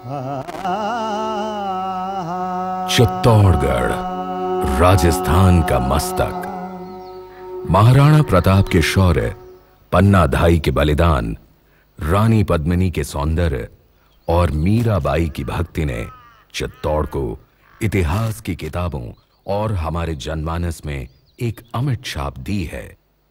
चित्तौड़गढ़, राजस्थान का मस्तक। महाराणा प्रताप के शौर्य, पन्ना धाई के बलिदान, रानी पद्मिनी के सौंदर्य और मीराबाई की भक्ति ने चित्तौड़ को इतिहास की किताबों और हमारे जनमानस में एक अमिट छाप दी है।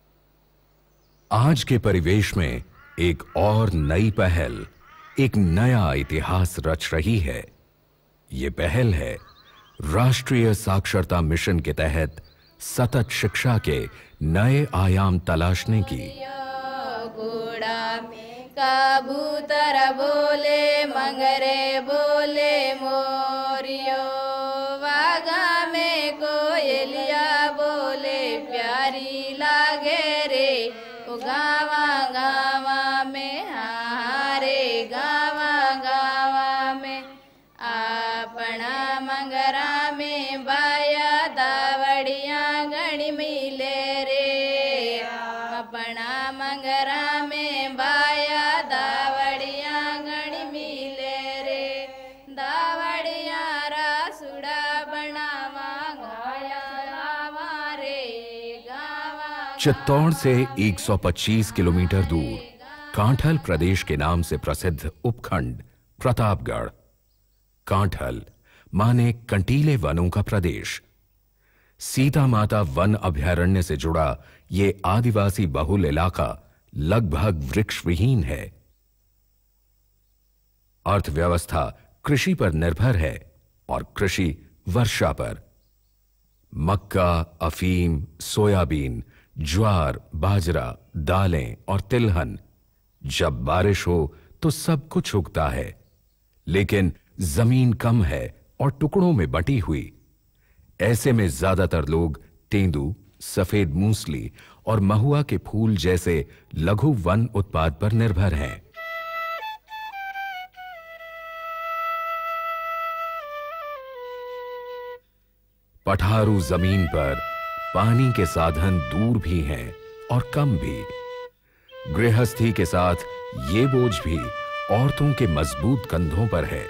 आज के परिवेश में एक और नई पहल, एक नया इतिहास रच रही है। ये पहल है राष्ट्रीय साक्षरता मिशन के तहत सतत शिक्षा के नए आयाम तलाशने की। कबूतर बोले मंगरे बोले मोरियो, वागा में कोयलिया बोले प्यारी लागे रे, ओ गावा गावा में हारे, गावा गावा में अपना मंगरा में बाया दावड़िया गणी मिले रे, अपना मंगरा में बाया दावड़िया गणी मिले रे, दावड़िया रासुड़ा बनावा गाया लावा रे, गावा। चित्तौड़ से 125 किलोमीटर दूर कांठल प्रदेश के नाम से प्रसिद्ध उपखंड प्रतापगढ़। कांठल माने कंटीले वनों का प्रदेश। सीता माता वन अभयारण्य से जुड़ा ये आदिवासी बहुल इलाका लगभग वृक्ष विहीन है। अर्थव्यवस्था कृषि पर निर्भर है और कृषि वर्षा पर। मक्का, अफीम, सोयाबीन, ज्वार, बाजरा, दालें और तिलहन। जब बारिश हो तो सब कुछ उगता है, लेकिन जमीन कम है और टुकड़ों में बंटी हुई। ऐसे में ज्यादातर लोग तेंदू, सफेद मूसली और महुआ के फूल जैसे लघु वन उत्पाद पर निर्भर हैं। पठारू जमीन पर पानी के साधन दूर भी हैं और कम भी। गृहस्थी के साथ ये बोझ भी औरतों के मजबूत कंधों पर है।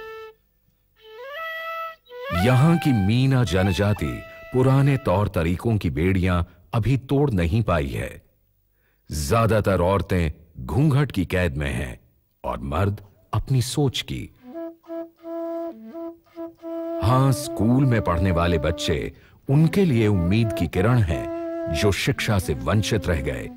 यहां की मीना जनजाति पुराने तौर तरीकों की बेड़ियां अभी तोड़ नहीं पाई है। ज्यादातर औरतें घूंघट की कैद में हैं और मर्द अपनी सोच की। हां, स्कूल में पढ़ने वाले बच्चे उनके लिए उम्मीद की किरण हैं, जो शिक्षा से वंचित रह गए।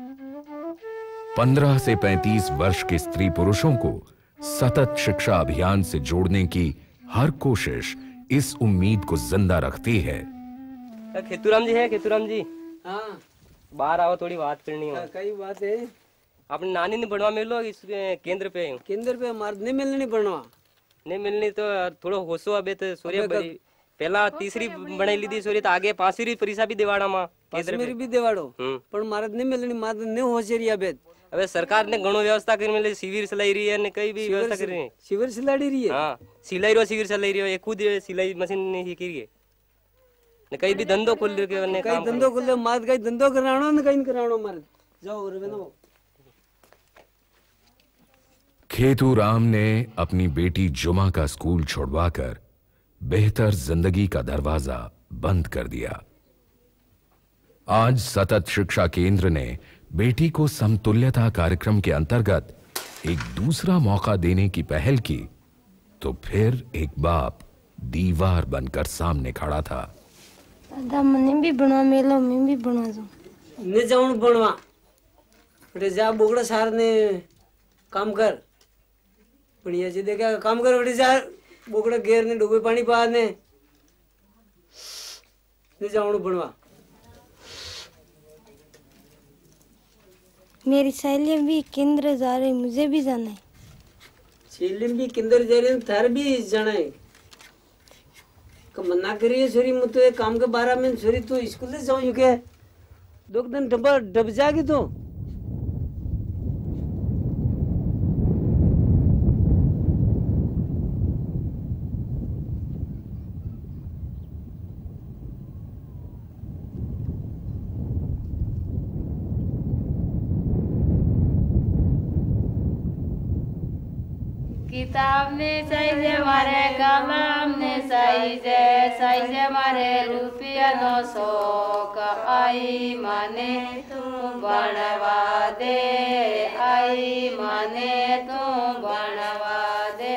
15 से 35 वर्ष के स्त्री पुरुषों को सतत शिक्षा अभियान से जोड़ने की हर कोशिश इस उम्मीद को जिंदा रखती है। खेतूराम जी है, खेतूराम जी। हाँ, बाहर आओ, थोड़ी बात करनी है। कई बात है। अपनी नानी ने बनवा मिलो इस केंद्र पे। केंद्र पे हमारे नहीं मिलने नहीं बनवा। नहीं मिलनी तो थोड़ो होसो अबे तो सूर्य पहला तीसरी बनाई ली थी सूर्य, तो आगे 5वीं परीक्षा भी दिवाड़ा मां केंद्र मेरी भी दिवाड़ो। पर मारे नहीं मिलनी, मार नहीं होशियारी अबे। अबे सरकार ने घणो व्यवस्था कर मिले, शिविर चलाई रही है ने कई भी व्यवस्था कर रही है। शिविर चलाई रही है। हां, सिलाई रो शिविर चलाई रही है, एक खुद सिलाई मशीन नहीं सीखी रही है ने कई भी धंधो खोल रहे ने कई धंधो खोल मार कई धंधो कराणो ने कहीं कराणो मार जाओ रे बनो। खेतूराम ने अपनी बेटी जुमा का स्कूल छुड़वाकर बेहतर जिंदगी का दरवाजा बंद कर दिया। आज सतत शिक्षा केंद्र ने बेटी को समतुल्यता कार्यक्रम के अंतर्गत एक दूसरा मौका देने की पहल की, तो फिर एक बाप दीवार बनकर सामने खड़ा था। दादा मने भी बनवा मेलो, मैं भी बनवा दूं। ने जाऊं बनवा बेटे, जा बोगड़ा सार ने काम कर बढ़िया जी देखा काम कर बेटे, जा बोगड़ा घेर ने डूबे पानी पा ने जाऊं बनवा। मेरी सहेलियां भी केंद्र जा रही, मुझे भी जाना है। सहेलियां भी केंद्र जा रही, थार भी जाना है। मना करिए छोरी, मैं तो एक काम के बारे में छोरी तो स्कूल से जाऊं के 2 दिन डब जाएगी तो। किताब ने साइजे मारे कलम ने साइजे मारे रुपया 900 का आई माने तू बनवा दे आई माने तू बनवा दे।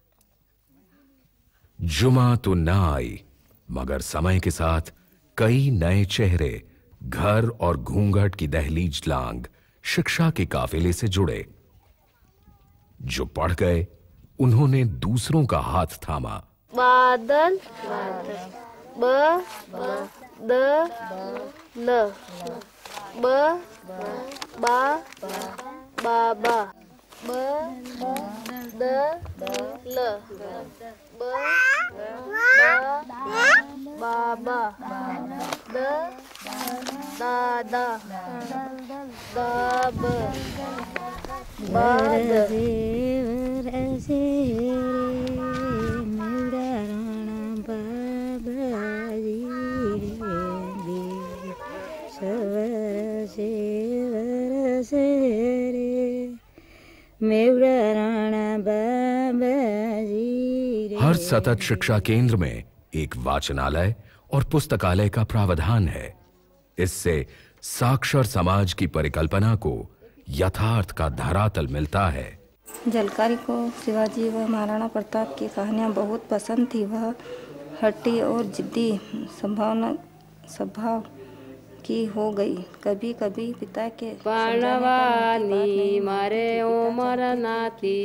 जुमा तो ना आई, मगर समय के साथ कई नए चेहरे घर और घूंघट की दहलीज लांग शिक्षा के काफिले से जुड़े। जो पढ़ गए उन्होंने दूसरों का हाथ थामा। बादल ब द ल ब बा बाबा ब द ल ब बाबा द दादा दाब बाद हर सतत शिक्षा केंद्र में एक वाचनालय और पुस्तकालय का प्रावधान है। इससे साक्षर समाज की परिकल्पना को यथार्थ का धरातल मिलता है। झलकारी को शिवाजी व महाराणा प्रताप की कहानियाँ बहुत पसंद थी। वह हट्टी और जिद्दी स्वभाव की हो गई। कभी कभी पिता के पणवानी मारे उमर नाती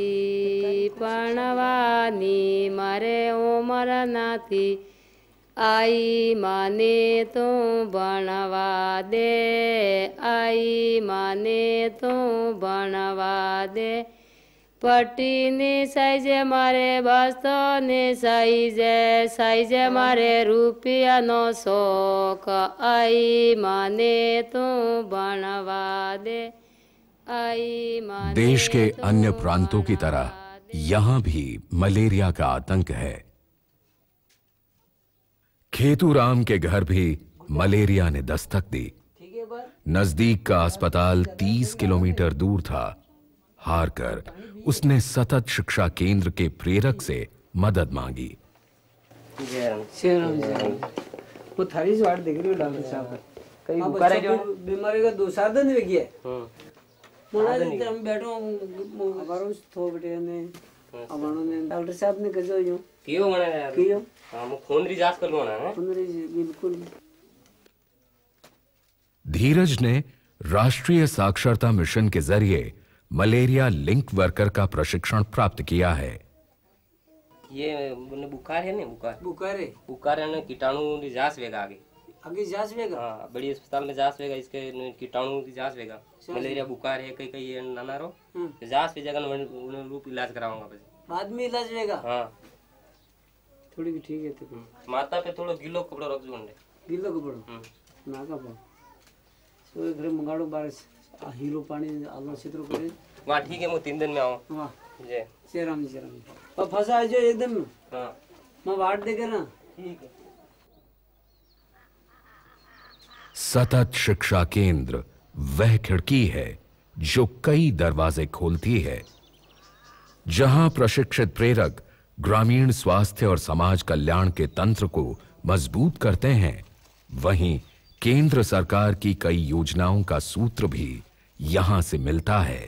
पणवानी मारे उमर नाती आई माने तो बनवा दे आई माने तो बनवा दे। पट्टी ने साइजे मारे बस्तौ ने साइजे मारे रुपया 900 का आई माने तो बनवा दे आई माने। देश के अन्य प्रांतों की तरह यहां भी मलेरिया का आतंक है। खेतूराम के घर भी मलेरिया ने दस्तक दी। नजदीक का अस्पताल 30 किलोमीटर दूर था। हार कर उसने सतत शिक्षा केंद्र के प्रेरक से मदद मांगी। वो थारी से वाट देख रही हो डॉक्टर साहब, कई बुखार है जो बीमारी का 2-4 दिन हो गया। मोना दिन हम बैठो हमारो थो बेटे ने अमानो ने डॉक्टर साहब ने कजो यो कियो मने यार कियो हम खून री जांच कर लोना है। खून री बिल्कुल। धीरज ने राष्ट्रीय साक्षरता मिशन के जरिए मलेरिया लिंक वर्कर का प्रशिक्षण प्राप्त किया है। ये बुखार है ना बुखार है ना कीटाणु की जांच वेगा आगे जांच वेगा। हाँ बड़ी अस्पताल में जांच वेगा इसके कीटाणु की जांच वेगा। मलेरिया बुखार है कई ये नाना रो जांच वेगा उन्हें रूप इलाज कराऊंगा बाद में इलाज वेगा। हाँ थोड़ी भी ठीक है तो माता पे थोड़ा गिलो कपड़ा रख दो गिलो कपड़ा ना का पा सो घर मंगाड़ो बारिश हीरो पानी आलो चित्र करे वाह ठीक है मैं 3 दिन में आऊं। वाह जय श्री राम और फंसा जो एकदम। हाँ मैं वाट देकर ना ठीक है। सतत शिक्षा केंद्र वह खिड़की है जो कई दरवाजे खोलती है। जहां प्रशिक्षित प्रेरक ग्रामीण स्वास्थ्य और समाज कल्याण के तंत्र को मजबूत करते हैं, वहीं केंद्र सरकार की कई योजनाओं का सूत्र भी यहां से मिलता है।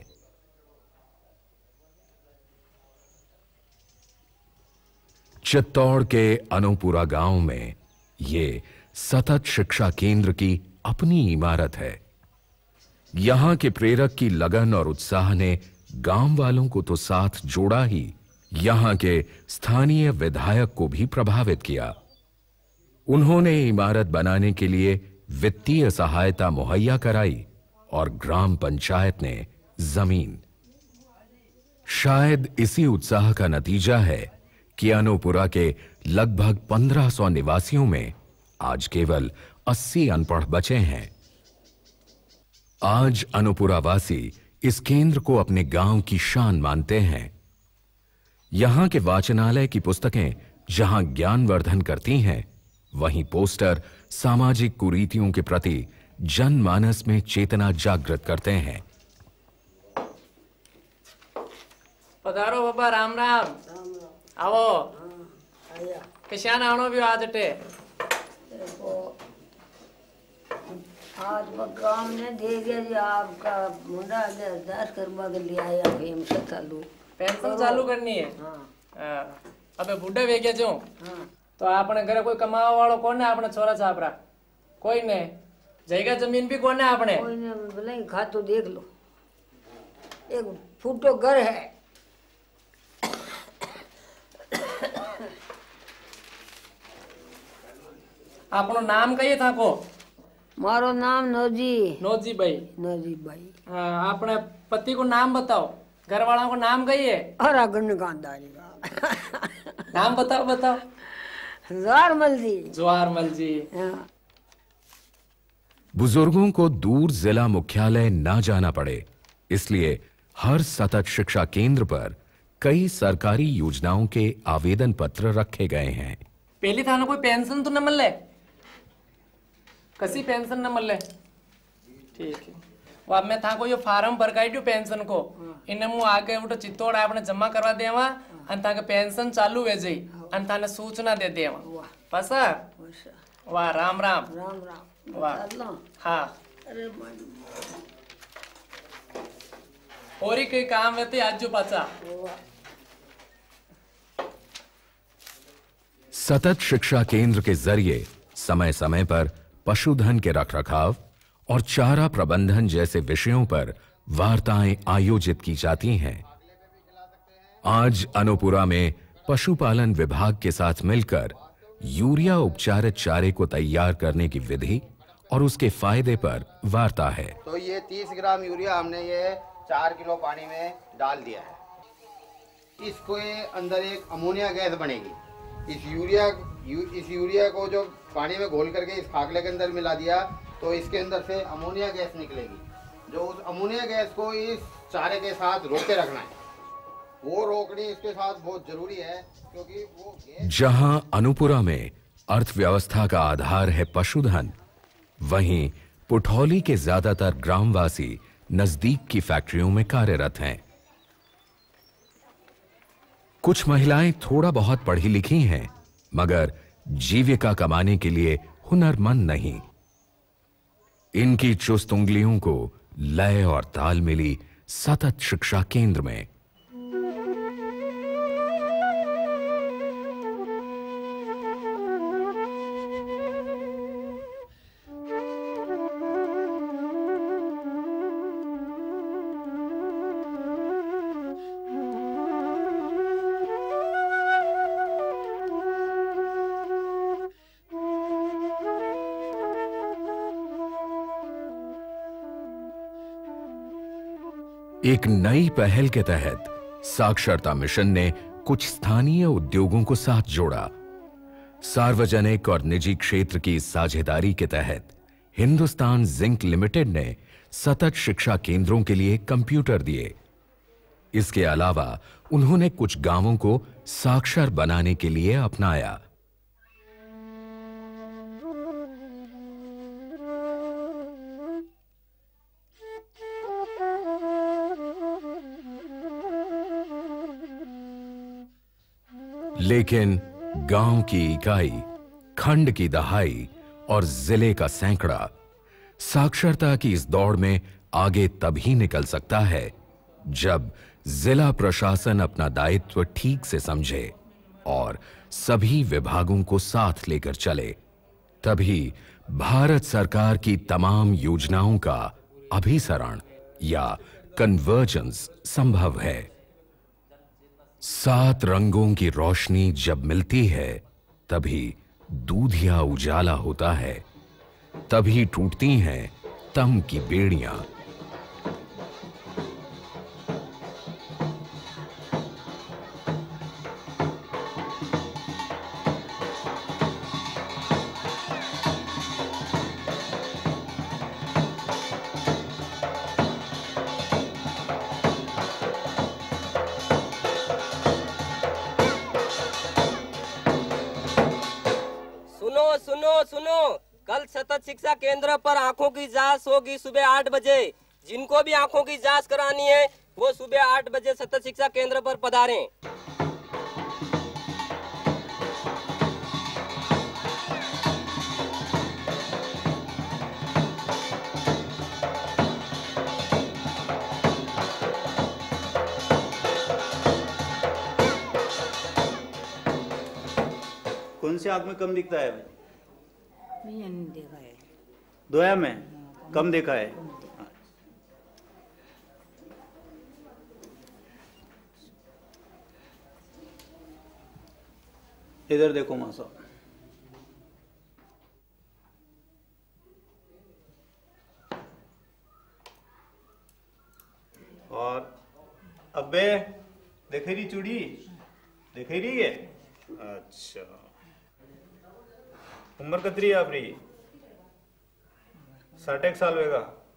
चित्तौड़ के अनूपुरा गांव में ये सतत शिक्षा केंद्र की अपनी इमारत है। यहां के प्रेरक की लगन और उत्साह ने गांव वालों को तो साथ जोड़ा ही, यहां के स्थानीय विधायक को भी प्रभावित किया। उन्होंने इमारत बनाने के लिए वित्तीय सहायता मुहैया कराई और ग्राम पंचायत ने जमीन। शायद इसी उत्साह का नतीजा है कि अनूपुरा के लगभग 1500 निवासियों में आज केवल 80 अनपढ़ बचे हैं। आज अनूपुरा वासी इस केंद्र को अपने गांव की शान मानते हैं। यहां के वाचनालय की पुस्तकें जहां ज्ञानवर्धन करती हैं, वहीं पोस्टर सामाजिक कुरीतियों के प्रति जनमानस में चेतना जागृत करते हैं। पधारो बाबा, राम राम। आओ किसान आवनो भी आज टे आज गांव ने दे दिया जी आपका मुंडा 10 करवा के ले आया फेम से चालू पेंशन चालू करनी है। हाँ। अबे बुढ़े वे गया जो तो आपने घरे कोई कमावा वालो कौन है? आपने छोरा छापरा कोई ने, जगह जमीन भी कौन है? आपने कोई ने बोले खा तो देख लो, एक फूटो घर है। आपनो नाम कही था को? मारो नाम नौजी। नौजी भाई। नौजी भाई। हाँ, आपने पति को नाम बताओ, घर वालों को नाम कही है? हरा गंडकांदारी का नाम बताओ बताओ। जवारमल जी। जवारमल जी। हाँ। बुजुर्गों को दूर जिला मुख्यालय ना जाना पड़े, इसलिए हर सतत शिक्षा केंद्र पर कई सरकारी योजनाओं के आवेदन पत्र रखे गए हैं। पहली थाने कोई पेंशन तो न मिले? कसी पेंशन न मिले? ठीक है। वो अब मैं था को ये फार्म भर काई दू पेंशन को, इन्हें मुँह आके उठो चित्तौड़ आपने जमा करवा देवा, अंता के पेंशन चालू है जी, अंता ने सूचना दे देवा। पसा? वाह, राम राम। राम राम। वाह। हाँ। अरे और ही कई काम रहते आज जो पाचा। सतत शिक्षा केंद्र के जरिए समय समय पर पशुधन के रखरखाव और चारा प्रबंधन जैसे विषयों पर वार्ताएं आयोजित की जाती हैं। आज अनूपुरा में पशुपालन विभाग के साथ मिलकर यूरिया उपचारित चारे को तैयार करने की विधि और उसके फायदे पर वार्ता है। तो ये 30 ग्राम यूरिया हमने ये 4 किलो पानी में डाल दिया है। इसको अंदर एक अमोनिया गैस बनेगी। इस यूरिया को जो पानी में घोल करके इस खाकले के अंदर मिला दिया तो इसके अंदर से अमोनिया गैस निकलेगी। जो उस अमोनिया गैस को इस चारे के साथ रोके रखना है, वो रोकनी इसके साथ बहुत जरूरी है, क्योंकि वो जहां अनूपुरा में अर्थव्यवस्था का आधार है पशुधन, वहीं पुठौली के ज्यादातर ग्रामवासी नजदीक की फैक्ट्रियों में कार्यरत हैं। कुछ महिलाएं थोड़ा बहुत पढ़ी लिखी हैं, मगर जीविका कमाने के लिए हुनरमंद नहीं। इनकी चुस्त उंगलियों को लय और ताल मिली सतत शिक्षा केंद्र में। एक नई पहल के तहत साक्षरता मिशन ने कुछ स्थानीय उद्योगों को साथ जोड़ा। सार्वजनिक और निजी क्षेत्र की साझेदारी के तहत हिंदुस्तान जिंक लिमिटेड ने सतत शिक्षा केंद्रों के लिए कंप्यूटर दिए। इसके अलावा उन्होंने कुछ गांवों को साक्षर बनाने के लिए अपनाया। लेकिन गांव की इकाई, खंड की दहाई और जिले का सैकड़ा साक्षरता की इस दौड़ में आगे तभी निकल सकता है जब जिला प्रशासन अपना दायित्व ठीक से समझे और सभी विभागों को साथ लेकर चले। तभी भारत सरकार की तमाम योजनाओं का अभिसरण या कन्वर्जेंस संभव है। 7 रंगों की रोशनी जब मिलती है तभी दूधिया उजाला होता है, तभी टूटती हैं तम की बेड़ियां। सुनो, कल सतत शिक्षा केंद्र पर आंखों की जांच होगी सुबह 8 बजे। जिनको भी आंखों की जांच करानी है वो सुबह 8 बजे सतत शिक्षा केंद्र पर पधारें। कौन से आंख में कम दिखता है भाई? मैंने नहीं देखा है। दोया में कम देखा है। इधर देखो मां साहब। और अबे देखे रही चूड़ी? देखे रही है? अच्छा, उम्र कितनी है आपकी? 60 साल होगा।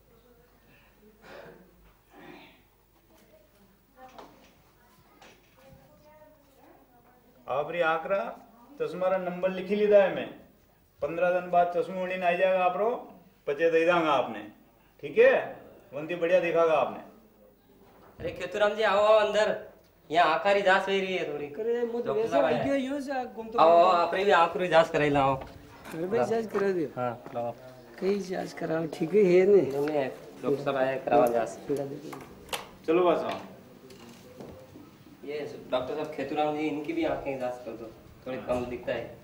आपरी आंकड़ा चश्मा नंबर लिखी लीधा है मैं। 15 दिन बाद चश्मे उड़ी आ जाएगा आप रो, पचे दे देंगे आपने, ठीक है? वंती बढ़िया दिखागा आपने। अरे खेतुराम जी आओ अंदर, यहाँ आंखा जांच हो रही है थोड़ी। डॉक्टर साहब आए। आओ आपने भी आंख री जांच कराई लाओ। भाई जांच करा दियो। हाँ लाओ। कई जांच कराओ, ठीक है ने? नहीं डॉक्टर साहब आए करावा जांच। चलो बस आओ। ये डॉक्टर साहब खेतुराम जी इनकी भी आंखें जांच कर दो, थोड़ी कम दिखता है।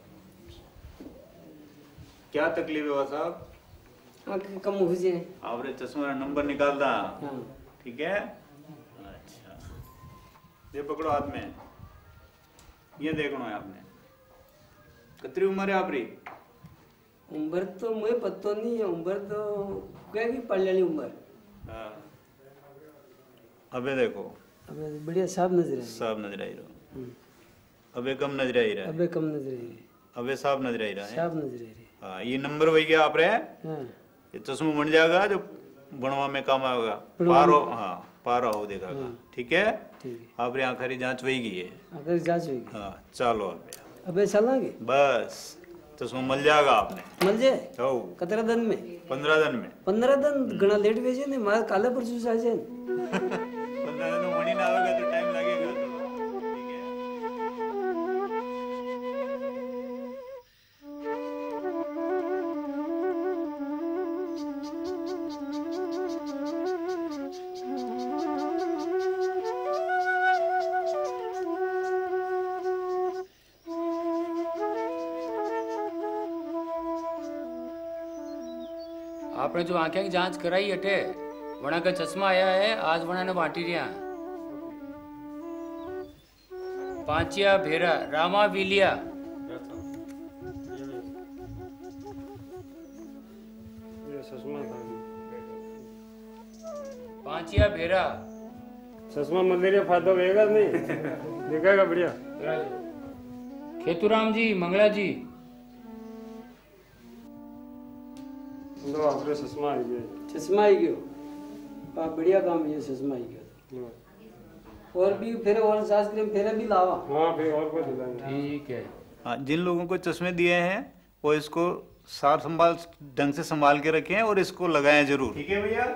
क्या तकलीफ है साहब? आंखें कम हो जाए। आपने चश्मा नंबर निकालता, ठीक है? अच्छा, ये पकड़ो हाथ में, ये देखना है आपने। कितनी उम्र है आपकी? उम्र तो मुझे पता नहीं है, उम्र तो क्या की पढ़ने उम्र। हाँ, अबे देखो, अबे बढ़िया साफ नजर है। साफ नजर आई रहा। अबे कम नजर आई रहा है। अबे कम नजर आई है। अबे साफ नजर आई रहा है। साफ नजर आई रही। हाँ, ये नंबर वही क्या आप रहे? हाँ, ये चश्मा बन जाएगा जो बनवा में काम आएगा। पारो, हाँ पारा हो देगा, ठीक है? ठीक है। आपरी आखिरी जांच वही की है। आखिरी जांच हुई। हाँ चलो अबे चलेंगे बस, चश्मा मिल जाएगा आपने। मिल जाए? हो कितना दिन में? 15 दिन में। 15 दिन घना लेट भेजे ने, मारे काले परसों आ जाए। 15 दिन में मनी ना आवेगा तो टाइम लगेगा। आपने जो आंखें की जांच कराई हटे, वना का चश्मा आया है, आज वना ने बांटी रिया। पांचिया भेरा रामा विलिया। पांचिया भेरा चश्मा मलेरिया फायदा होगा नहीं? दिखेगा बढ़िया। खेतुराम जी, मंगला जी, आपरे चश्मा आई गया। चश्मा आई गयो, बढ़िया काम है, चश्मा आई गयो। और भी फिर और जांच करें, फिर भी लावा। हाँ फिर और को दिलाएंगे। ठीक है। हाँ, जिन लोगों को चश्मे दिए हैं वो इसको सार संभाल ढंग से संभाल के रखें और इसको लगाएं जरूर, ठीक है भैया?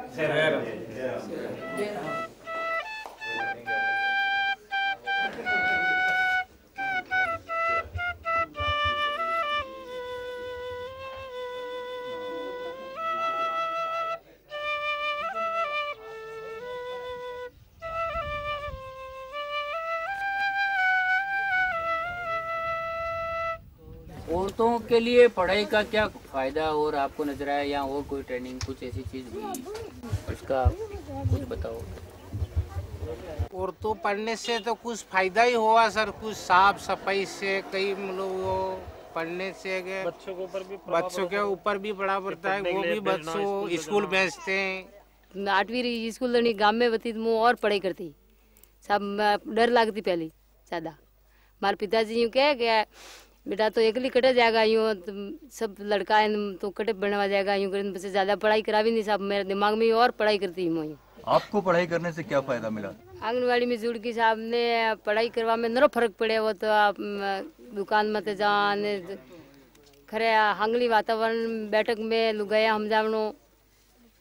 औरतों के लिए पढ़ाई का क्या फायदा और आपको नजर आया, या और कोई ट्रेनिंग कुछ ऐसी चीज हुई, उसका कुछ बताओ। और तो पढ़ने से तो कुछ फायदा ही हुआ सर, कुछ साफ सफाई से, कई लोग पढ़ने से बच्चों के ऊपर भी बड़ा पड़ता है, वो भी बच्चों स्कूल भेजते हैं। 8वीं स्कूल गांव में बती तो और पढ़ाई करती, सब डर लगती पहले ज्यादा। मारे पिताजी यूँ कह बेटा तो एकली कटे जाएगा, यूँ तो सब लड़का है तो कटे बनवा जाएगा, यूँ करें बच्चे ज्यादा पढ़ाई करा भी नहीं, सब मेरे दिमाग में और पढ़ाई करती हूँ। आपको पढ़ाई करने से क्या फायदा मिला? आंगनवाड़ी में जुड़ के साहब ने पढ़ाई करवा में नरो फर्क पड़े। वो तो आप दुकान मत जाने, खरे हंगली वातावरण बैठक में लुगाया हम जावनो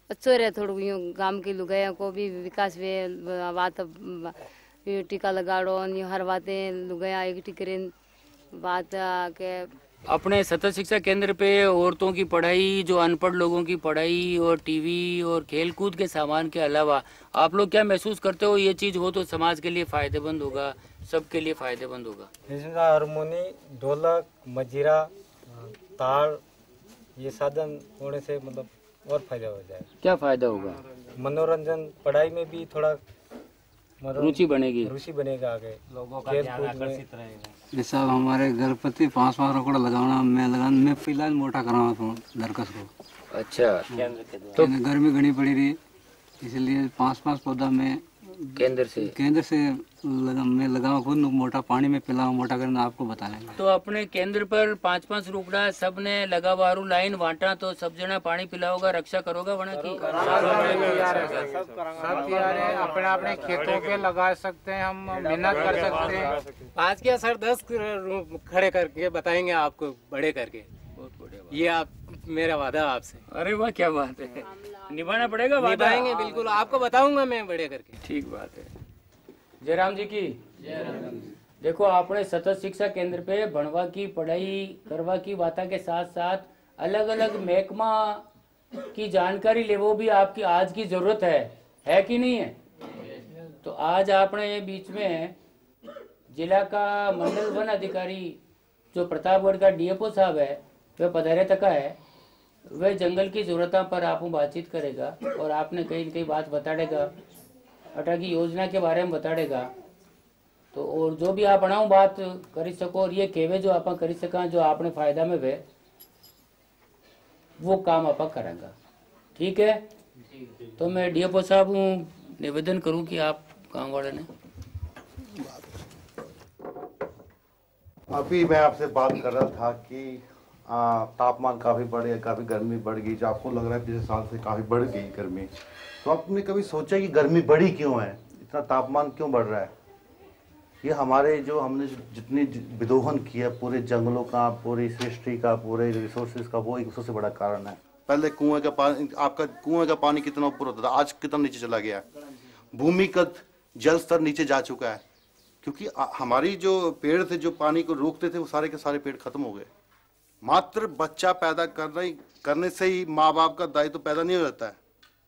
अच्छो रहे थोड़ा यूँ गांव के लुगाया को भी विकास वे बात टीका लगाड़ो यूँ हर बातें लुगाया इकट्ठी करें बात के अपने सतत शिक्षा केंद्र पे औरतों की पढ़ाई, जो अनपढ़ लोगों की पढ़ाई और टीवी और खेलकूद के सामान के अलावा आप लोग क्या महसूस करते हो, ये चीज हो तो समाज के लिए फायदेमंद होगा, सबके लिए फायदेमंद होगा? इसमें हारमोनी, ढोलक, मजीरा, ताल ये साधन होने से मतलब और फायदा हो जाए। क्या फायदा होगा? मनोरंजन, पढ़ाई में भी थोड़ा रुचि बनेगी, रुचि बनेगा, आगे लोगों का ध्यान आकर्षित रहेगा। जैसा हमारे घर प्रति 5-5 रोकड़ा लगाना, मैं फिलहाल मोटा कराना था दरकस को। अच्छा, तो गर्मी घनी पड़ी रही, इसलिए 5-5 पौधा में केंद्र से मैं लगाऊं, खुद मोटा पानी में पिलाऊं, मोटा करना आपको बताने। तो अपने केंद्र पर 5-5 रुकड़ा सब ने लगा वारू लाइन बांटा, तो सब जना पानी पिलाओगा, रक्षा करोगा वहाँ की? सब तैयार है, अपने अपने खेतों पे लगा सकते हैं, हम मेहनत कर सकते हैं। 5 क्या सर 10 खड़े करके बताएंगे आपको, बड़े करके। ये आप मेरा वादा आपसे। अरे वाह, क्या बात है, निभाना पड़ेगा वादा। निभाएंगे बिल्कुल, आपको बताऊंगा मैं बड़े करके। ठीक बात है। जयराम जी की देखो, आपने सतत शिक्षा केंद्र पे भणवा की पढ़ाई करवा की बातें के साथ साथ अलग अलग महकमा की जानकारी लेवो भी आपकी आज की जरूरत है कि नहीं है? तो आज आपने बीच में जिला का मंडल वन अधिकारी जो प्रतापगढ़ का डीएफओ साहब है, वह पधारे तक है, वह जंगल की जरूरतों पर आप बातचीत करेगा और आपने कई कई बात बताड़ेगा, अटा की योजना के बारे में बताड़ेगा। तो और जो भी आप बनाओ बात कर सको और ये केवे जो आप कर सका, जो आपने फायदा में वे वो काम आप करेंगे। ठीक है, तो मैं डीएफओ साहब निवेदन करूं कि आप गाँव वाले ने अभी मैं आपसे बात कर रहा था कि तापमान काफ़ी बढ़ गया, काफ़ी गर्मी बढ़ गई, जो आपको लग रहा है पिछले साल से काफ़ी बढ़ गई गर्मी। तो आपने कभी सोचा कि गर्मी बढ़ी क्यों है, इतना तापमान क्यों बढ़ रहा है? ये हमारे जो हमने जितनी विदोहन किया पूरे जंगलों का, पूरी सृष्टि का, पूरे रिसोर्सेज का, वो एक सबसे बड़ा कारण है। पहले कुएं का पानी, आपका कुएं का पानी कितना ऊपर होता था, आज कितना नीचे चला गया है। भूमिगत जल स्तर नीचे जा चुका है, क्योंकि हमारी जो पेड़ थे जो पानी को रोकते थे, वो सारे के सारे पेड़ खत्म हो गए। मात्र बच्चा पैदा करने से ही माँ बाप का दायित्व पैदा नहीं हो जाता है।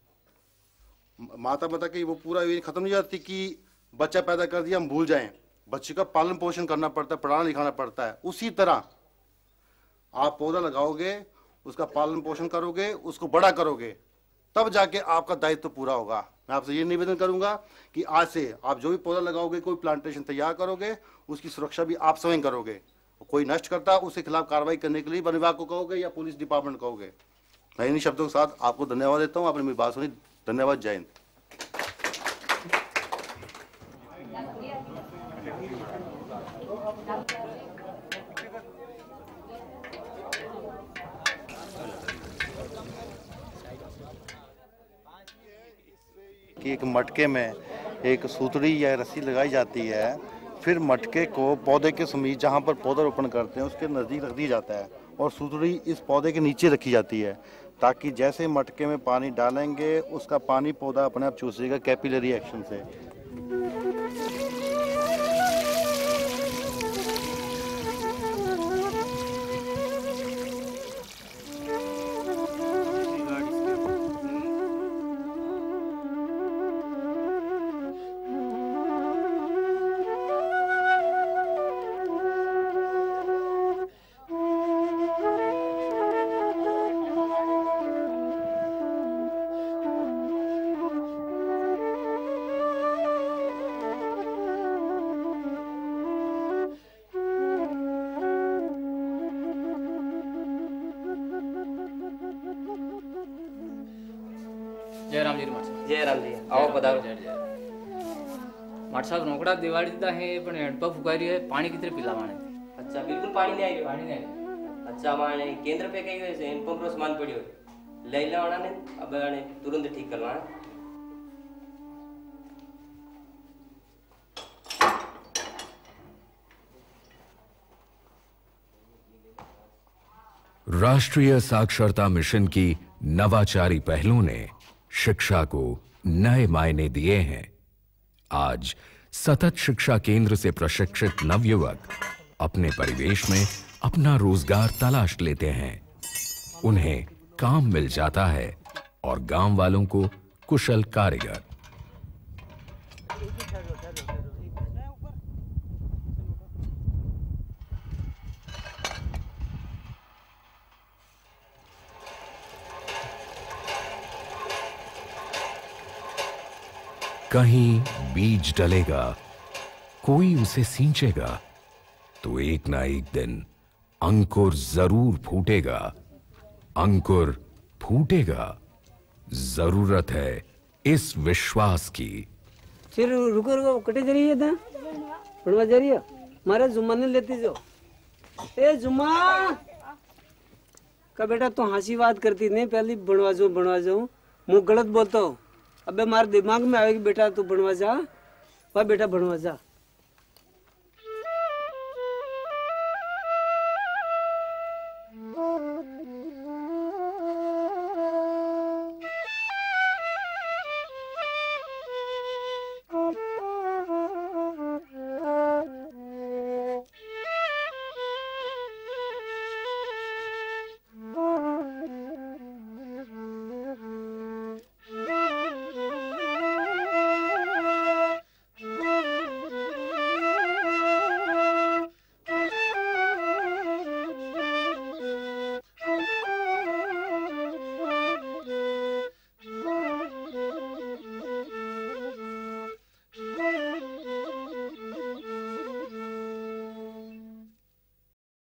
माता पिता की वो पूरा ये खत्म नहीं जाती कि बच्चा पैदा कर दिया हम भूल जाएं। बच्चे का पालन पोषण करना पड़ता है, पढ़ाना लिखाना पड़ता है। उसी तरह आप पौधा लगाओगे, उसका पालन पोषण करोगे, उसको बड़ा करोगे, तब जाके आपका दायित्व पूरा होगा। मैं आपसे ये निवेदन करूंगा कि आज से आप जो भी पौधा लगाओगे, कोई प्लांटेशन तैयार करोगे, उसकी सुरक्षा भी आप स्वयं करोगे। कोई नष्ट करता है उसके खिलाफ कार्रवाई करने के लिए वन विभाग को कहोगे या पुलिस डिपार्टमेंट कहोगे। मैं इन्हीं शब्दों के साथ आपको धन्यवाद देता हूँ। आपने मेरी बात सुनी, धन्यवाद। जय हिंद। कि एक मटके में एक सूतड़ी या रस्सी लगाई जाती है, फिर मटके को पौधे के समीप जहाँ पर पौधारोपण करते हैं उसके नज़दीक रख दिया जाता है और सूतड़ी इस पौधे के नीचे रखी जाती है, ताकि जैसे मटके में पानी डालेंगे उसका पानी पौधा अपने आप चूसेगा कैपिलरी एक्शन से। जयराम जी जयराम जी आओ पधारो। माट साहब रोकड़ा दिवाળી દીધા હે પણ હેડપંપ ફુગારી है, पानी कितने पिलावाने? अच्छा बिल्कुल पानी नहीं आई, पानी नहीं आई। अच्छा माने केंद्र पे कई वैसे हैंडपंप रो सामान पड़ियो ले लेवाना ने, अब आने तुरंत ठीक करवाना। राष्ट्रीय साक्षरता मिशन की नवाचारी पहलों ने शिक्षा को नए मायने दिए हैं। आज सतत शिक्षा केंद्र से प्रशिक्षित नवयुवक अपने परिवेश में अपना रोजगार तलाश लेते हैं। उन्हें काम मिल जाता है और गांव वालों को कुशल कारीगर। कहीं बीज डलेगा, कोई उसे सींचेगा, तो एक ना एक दिन अंकुर जरूर फूटेगा। अंकुर फूटेगा, जरूरत है इस विश्वास की। फिर रुको रुको, कटे जा रही है था पढ़वा जा रही है, मारे जुम्मा ने लेती जो। ए जुम्मा का बेटा तू हंसी बात करती नहीं, पहले बनवा जाऊं मुँह गलत बोलता हूँ। अबे मारे दिमाग में आएगी बेटा तू बनवा जा, वाह बेटा बनवा जा।